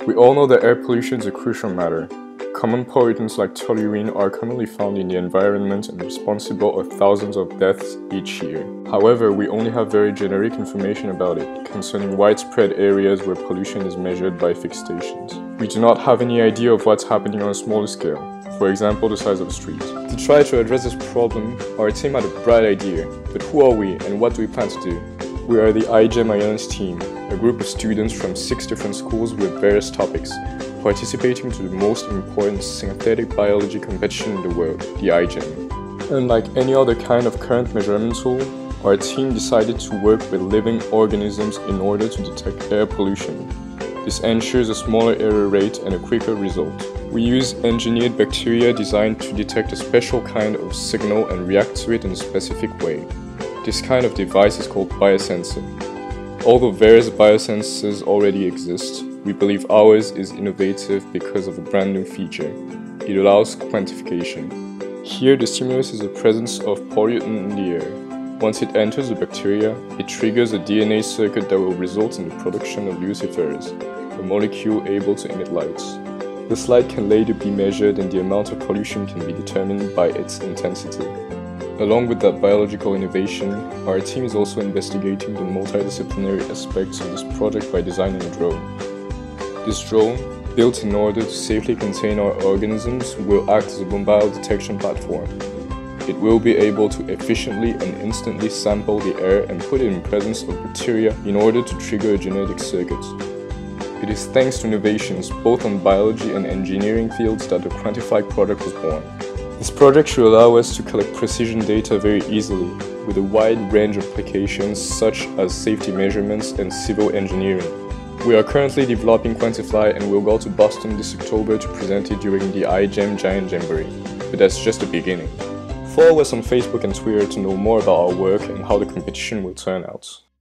We all know that air pollution is a crucial matter. Common pollutants like toluene are commonly found in the environment and responsible for thousands of deaths each year. However, we only have very generic information about it, concerning widespread areas where pollution is measured by fixed stations. We do not have any idea of what's happening on a smaller scale, for example the size of a street. To try to address this problem, our team had a bright idea. But who are we and what do we plan to do? We are the iGEM IONIS team, a group of students from 6 different schools with various topics, participating to the most important synthetic biology competition in the world, the iGEM. Unlike any other kind of current measurement tool, our team decided to work with living organisms in order to detect air pollution. This ensures a smaller error rate and a quicker result. We use engineered bacteria designed to detect a special kind of signal and react to it in a specific way. This kind of device is called biosensor. Although various biosensors already exist, we believe ours is innovative because of a brand new feature. It allows quantification. Here the stimulus is the presence of pollutant in the air. Once it enters the bacteria, it triggers a DNA circuit that will result in the production of luciferase, a molecule able to emit lights. This light can later be measured and the amount of pollution can be determined by its intensity. Along with that biological innovation, our team is also investigating the multidisciplinary aspects of this project by designing a drone. This drone, built in order to safely contain our organisms, will act as a mobile detection platform. It will be able to efficiently and instantly sample the air and put it in presence of bacteria in order to trigger a genetic circuit. It is thanks to innovations both on biology and engineering fields that the Quantifly project was born. This project should allow us to collect precision data very easily, with a wide range of applications such as safety measurements and civil engineering. We are currently developing Quantifly and will go to Boston this October to present it during the iGEM Giant Jamboree. But that's just the beginning. Follow us on Facebook and Twitter to know more about our work and how the competition will turn out.